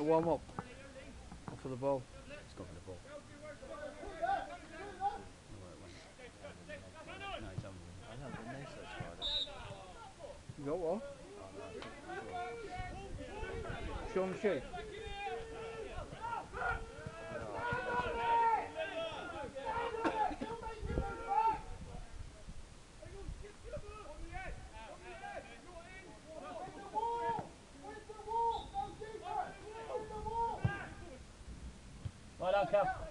warm up. Or for the ball. It's got for the ball. No, he's only. I know, but they search Friday. You got what? Oh no, sure. Sean Shea. No, I think they search Friday. Right, okay.